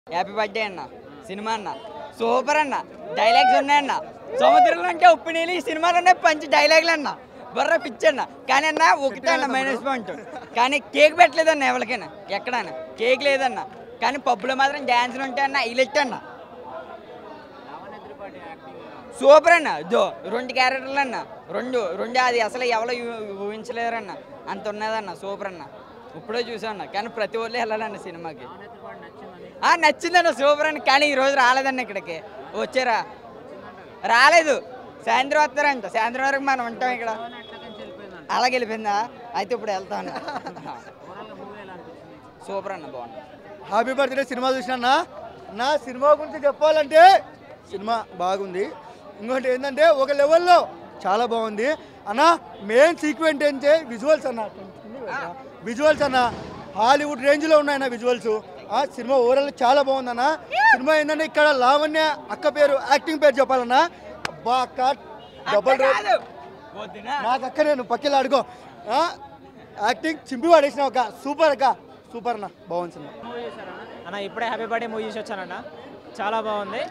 happy birthday అన్న సినిమా అన్న సూపర్ అన్న డైలాగ్స్ ఉన్నాయన్న సముద్రంలో అంటే ఉప్పు నీళ్ళు ఈ సినిమాలోనే పంచి డైలాగులు అన్న బర్ర పిచ్చి అన్న కానీ అన్న ఒకటే అన్న మైనస్ పాయింట్ కానీ కేక్ పెట్టలేదన్న ఎవరికైనా ఎక్కడన్నా కేక్ లేదన్న కానీ పబ్బులో మాత్రం డ్యాన్స్లు ఉంటాయి అన్న హైలైట్ అన్న సూపర్ అన్న దో 2 క్యారెక్టర్లు అన్న రెండు అది అసలు ఎవరో ఊహించలేరన్న అంత ఉన్నదన్న సూపర్ అన్న ఇప్పుడే చూసాను కానీ ప్రతి ఒళ్ళు వెళ్ళాలన్న సినిమాకి నచ్చిందన్న సూపర్ అని కానీ ఈరోజు రాలేదన్న ఇక్కడికి వచ్చారా రాలేదు సాయంత్రం వస్తారంట సాయంత్రం వరకు మనం ఉంటాం ఇక్కడ అలాగే వెళ్ళిపోయిందా అయితే ఇప్పుడు వెళ్తాను సూపర్ అన్న బాగుంది హ్యాపీ బర్త్డే సినిమా చూసినా నా సినిమా గురించి చెప్పాలంటే సినిమా బాగుంది ఇంకోటి ఏంటంటే ఒక లెవెల్లో చాలా బాగుంది అన్న మెయిన్ సీక్వెంట్ ఏంటంటే విజువల్స్ అన్న హాలీవుడ్ రేంజ్లో ఉన్నాయన్న విజువల్స్ సినిమా ఓవరాల్ చాలా బాగుందన్న సినిమా ఏంటంటే ఇక్కడ లావణ్య అక్క పేరు యాక్టింగ్ పేరు చెప్పాలన్నా అబ్బా అక్క డబల్ నాకు అక్క నేను పక్కన అడుగో యాక్టింగ్ చింపి పడేసిన ఒక సూపర్ అక్క సూపర్ అన్న బాగుంది సినిమా అన్న ఇప్పుడే హ్యాపీ బర్త్డే మూవీ చూసి వచ్చానన్న చాలా బాగుంది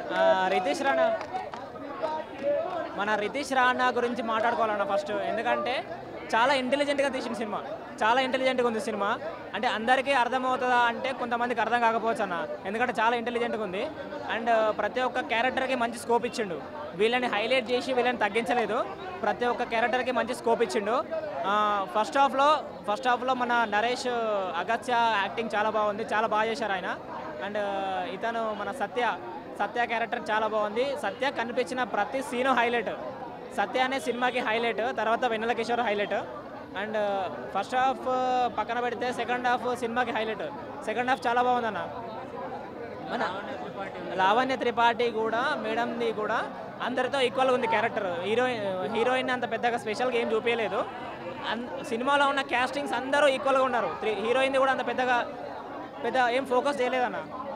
మన రితీష్ రాణా గురించి మాట్లాడుకోవాలన్న ఫస్ట్ ఎందుకంటే చాలా ఇంటెలిజెంట్గా తీసిన సినిమా చాలా ఇంటెలిజెంట్గా ఉంది సినిమా అంటే అందరికీ అర్థమవుతుందా అంటే కొంతమందికి అర్థం కాకపోవచ్చు అన్న ఎందుకంటే చాలా ఇంటెలిజెంట్గా ఉంది అండ్ ప్రతి ఒక్క క్యారెక్టర్కి మంచి స్కోప్ ఇచ్చిండు వీళ్ళని హైలైట్ చేసి వీళ్ళని తగ్గించలేదు ప్రతి ఒక్క క్యారెక్టర్కి మంచి స్కోప్ ఇచ్చిండు ఫస్ట్ హాఫ్లో మన నరేష్ అగత్య యాక్టింగ్ చాలా బాగుంది చాలా బాగా చేశారు ఆయన అండ్ ఇతను మన సత్య క్యారెక్టర్ చాలా బాగుంది సత్య కనిపించిన ప్రతి సీను హైలైట్ సత్య అనే సినిమాకి హైలైట్ తర్వాత Vennela Kishore highlight and first half పక్కన పెడితే సెకండ్ హాఫ్ సినిమాకి హైలైట్ సెకండ్ హాఫ్ చాలా బాగుందన్న మన లావణ్య త్రిపాఠి కూడా మేడంది కూడా అందరితో ఈక్వల్గా ఉంది క్యారెక్టర్ హీరోయిన్ అంత పెద్దగా స్పెషల్గా ఏం చూపించలేదు సినిమాలో ఉన్న క్యాస్టింగ్స్ అందరూ ఈక్వల్గా ఉన్నారు హీరోయిన్ కూడా అంత పెద్ద ఏం ఫోకస్ చేయలేదన్న